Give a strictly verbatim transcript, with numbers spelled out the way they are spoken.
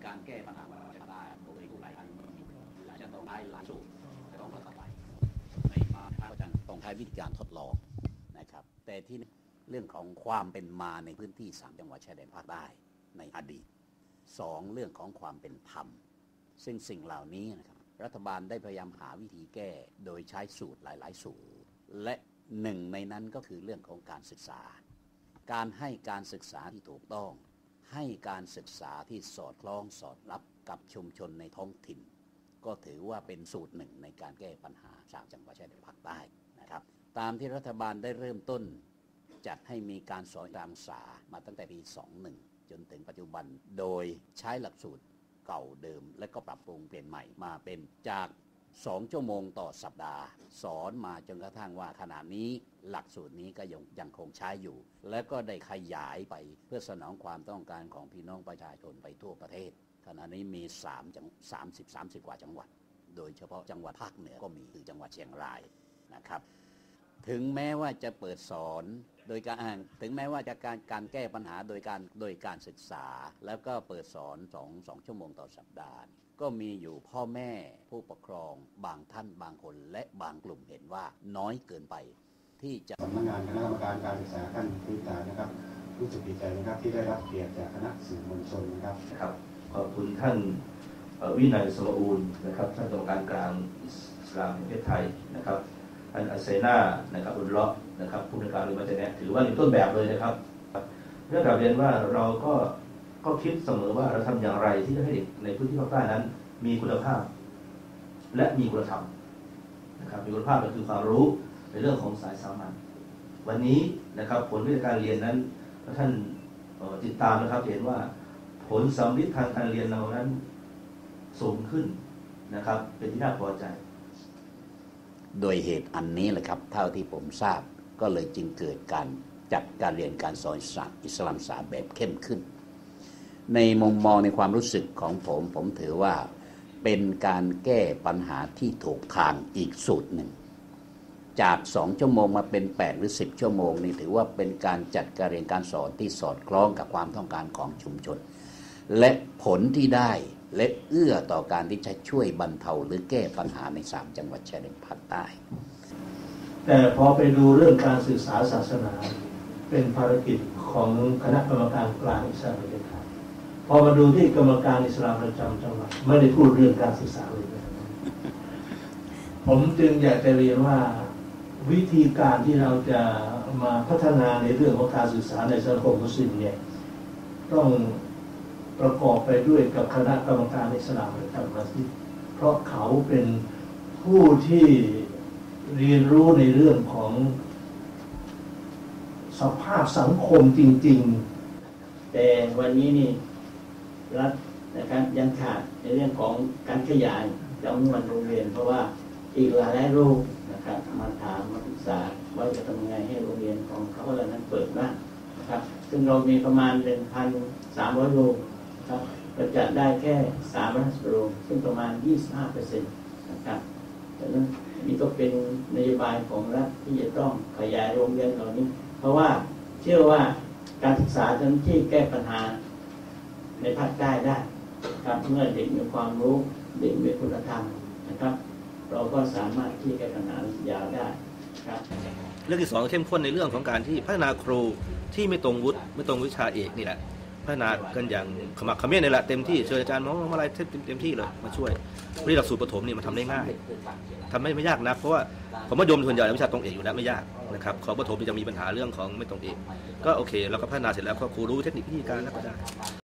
การแก้ปัญหาจะได้โดยผู้หลายท่านจะต้องได้หลายสูตรจะต้องเข้าไปในมาก็จะต้องใช้วิธีการทดลองนะครับแต่ที่เรื่องของความเป็นมาในพื้นที่สามจังหวัดชายแดนภาคใต้ในอดีตสองเรื่องของความเป็นธรรมซึ่งสิ่งเหล่านี้นะครับรัฐบาลได้พยายามหาวิธีแก้โดยใช้สูตรหลายๆสูตรและหนึ่งในนั้นก็คือเรื่องของการศึกษาการให้การศึกษาที่ถูกต้องให้การศึกษาที่สอดคล้องสอดรับกับชุมชนในท้องถิ่นก็ถือว่าเป็นสูตรหนึ่งในการแก้ปัญหาสามจังหวัดชายแดนภาคใต้นะครับตามที่รัฐบาลได้เริ่มต้นจัดให้มีการสอนการศึกษามาตั้งแต่ปีสองพันหนึ่งจนถึงปัจจุบันโดยใช้หลักสูตรเก่าเดิมและก็ปรับปรุงเปลี่ยนใหม่มาเป็นจากสองชั่วโมงต่อสัปดาห์สอนมาจนกระทั่งว่าขณะนี้หลักสูตรนี้ก็ยังยังคงใช้อยู่และก็ได้ขยายไปเพื่อสนองความต้องการของพี่น้องประชาชนไปทั่วประเทศขณะนี้มี3จัง30 30กว่าจังหวัดโดยเฉพาะจังหวัดภาคเหนือก็มีคือจังหวัดเชียงรายนะครับถึงแม้ว่าจะเปิดสอนโดยการถึงแม้ว่าจะการการแก้ปัญหาโดยการโดยการศึกษาแล้วก็เปิดสอนสอง สองชั่วโมงต่อสัปดาห์ก็มีอยู่พ่อแม่ผู้ปกครองบางท่านบางคนและบางกลุ่มเห็นว่าน้อยเกินไปที่จะสำนักงานคณะกรรมการการศึกษาขั้นพื้นฐานนะครับรู้สึกดีใจนะครับที่ได้รับเกียรติจากคณะสื่อมวลชนนะครับครับขอบคุณท่านวินัยสมบูรณ์นะครับท่านกรรมการกลางอิสลามแห่งประเทศไทยนะครับท่านอัสเซนานะครับอุลเลาะห์นะครับผู้ในการเรียนมาแต่เนี่ยถือว่าเป็นต้นแบบเลยนะครับเรื่องการเรียนว่าเราก็ก็คิดเสมอว่าเราทำอย่างไรที่จะให้เด็กในพื้นที่ภาคใต้นั้นมีคุณภาพและมีคุณธรรมนะครับมีคุณภาพก็คือความรู้ในเรื่องของสายสามัญวันนี้นะครับผลวิชาการเรียนนั้นท่านติดตามนะครับเห็นว่าผลสำลิดทางการเรียนเรานั้นสูงขึ้นนะครับเป็นที่น่าพอใจโดยเหตุอันนี้แหละครับเท่าที่ผมทราบก็เลยจึงเกิดการจัดการเรียนการสอนอิสลามศาสตร์แบบเข้มขึ้นในมุมมองในความรู้สึกของผมผมถือว่าเป็นการแก้ปัญหาที่ถูกทางอีกสูตรหนึ่งจากสองชั่วโมงมาเป็นแปดหรือสิบชั่วโมงนี่ถือว่าเป็นการจัดการเรียนการสอนที่สอดคล้องกับความต้องการของชุมชนและผลที่ได้และเอื้อต่อการที่จะช่วยบรรเทาหรือแก้ปัญหาในสามจังหวัดชายแดนภาคใต้แต่พอไปดูเรื่องการศึกษาศาสนาเป็นภารกิจของคณะกรรมการกลางอิสลามประเทศไทยพอมาดูที่กรรมการอิสลามประจำจังหวัดไม่ได้พูดเรื่องการศึกษาเลยผมจึงอยากจะเรียนว่าวิธีการที่เราจะมาพัฒนาในเรื่องของการศึกษาในสังคมมุสลิมเนี่ยต้องประกอบไปด้วยกับคณะกรรมการอิสลามประจำมัสยิดเพราะเขาเป็นผู้ที่เรียนรู้ในเรื่องของสภาพสังคมจริงๆแต่วันนี้นี่รัฐนะครับยังขาดในเรื่องของการขยายจำนวนโรงเรียนเพราะว่าอีกหลายหลายโรงนะครับมาถามมาปรึกษาว่าจะทำยังไงให้โรงเรียนของเขาเหล่านั้นเปิดบ้างนะครับซึ่งเรามีประมาณ หนึ่งพันสามร้อย โรงครับเราจัดได้แค่สามร้อยห้าสิบโรงซึ่งประมาณ ยี่สิบห้าเปอร์เซ็นต์ นะครับดังนั้นนี่ก็เป็นนโยบายของรัฐที่จะต้องขยายโรงเรียนเหล่านี้เพราะว่าเชื่อว่าการศึกษาจะที่แก้ปัญหาในภาคใต้ได้ครับเมื่อเด็กมีความรู้เด็กมีคุณธรรมนะครับเราก็สามารถที่แก้ปัญหายาวได้ครับเรื่องที่สองเข้มข้นในเรื่องของการที่พัฒนาครูที่ไม่ตรงวุฒิไม่ตรงวิชาเอกนี่แหละพัฒนากันอย่างขมักเขม้นนี่แหละเต็มที่เชิญอาจารย์มองอะไรเต็มเต็มที่เลยมาช่วยเรียนหลักสูตรประถมนี่มันทำได้ง่ายทำไม่ไม่ยากนะเพราะว่าผมว่าโยมส่วนใหญ่วิชาตรงเอกอยู่แล้วไม่ยากนะครับของประถมจะมีปัญหาเรื่องของไม่ตรงเอกก็โอเคเราก็พัฒนาเสร็จแล้วก็ครูรู้เทคนิควิธีการแล้วก็ได้